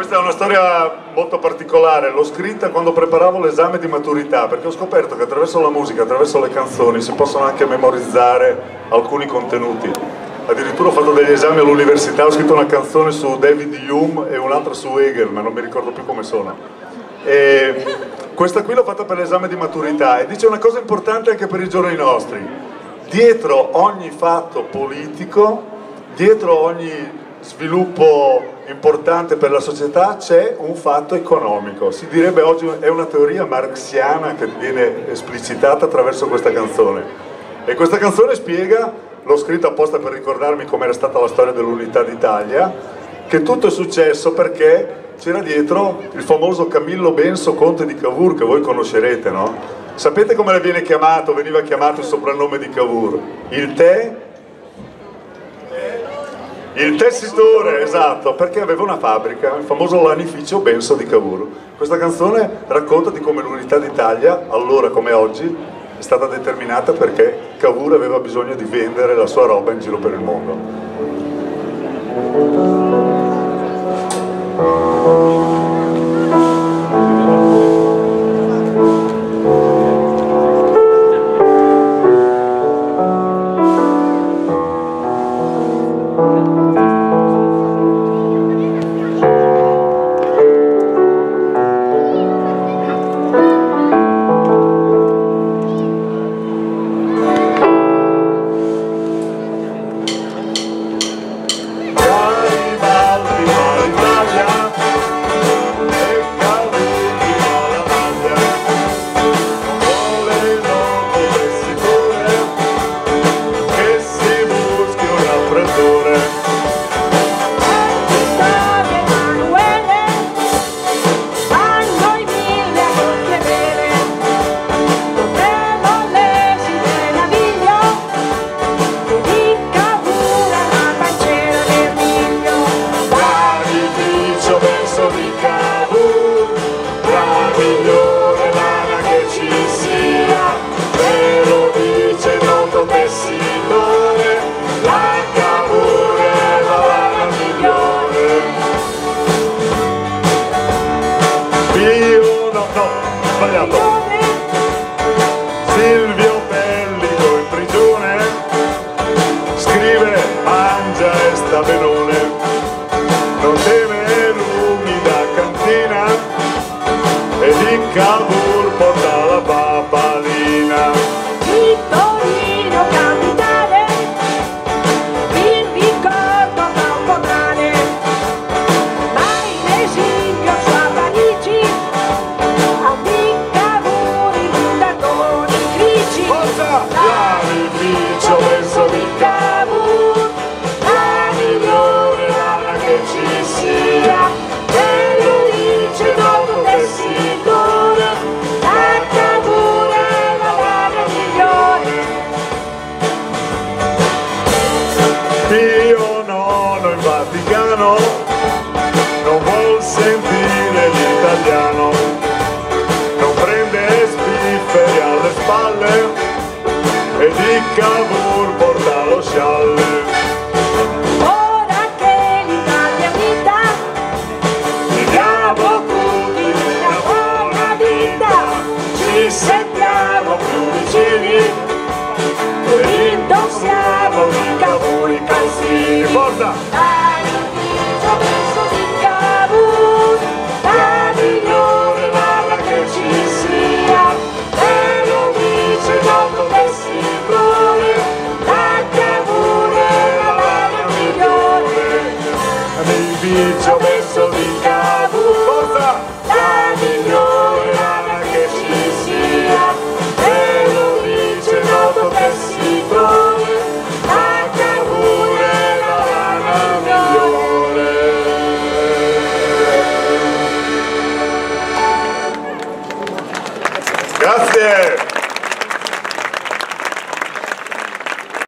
Questa è una storia molto particolare, l'ho scritta quando preparavo l'esame di maturità, perché ho scoperto che attraverso la musica, attraverso le canzoni, si possono anche memorizzare alcuni contenuti. Addirittura ho fatto degli esami all'università, ho scritto una canzone su David Hume e un'altra su Hegel, ma non mi ricordo più come sono. E questa qui l'ho fatta per l'esame di maturità e dice una cosa importante anche per i giorni nostri. Dietro ogni fatto politico, dietro ogni sviluppo importante per la società c'è un fatto economico. Si direbbe oggi è una teoria marxiana che viene esplicitata attraverso questa canzone. E questa canzone spiega, l'ho scritta apposta per ricordarmi com'era stata la storia dell'unità d'Italia, che tutto è successo perché c'era dietro il famoso Camillo Benso, conte di Cavour, che voi conoscerete, no? Sapete come veniva chiamato il soprannome di Cavour? Il tessitore, esatto, perché aveva una fabbrica, il famoso lanificio Benso di Cavour. Questa canzone racconta di come l'unità d'Italia, allora come oggi, è stata determinata perché Cavour aveva bisogno di vendere la sua roba in giro per il mondo. Silvio Pellico in prigione, scrive, mangia e sta benone, non teme l'umida cantina e di Cavour porta la papalina. Di Torino capitale, il ricordo fa un po' male, ma in esilio su a Parigi, a di Cavour inondatori grigi. Lanificio Benso di Cavour, la migliore lana che ci sia.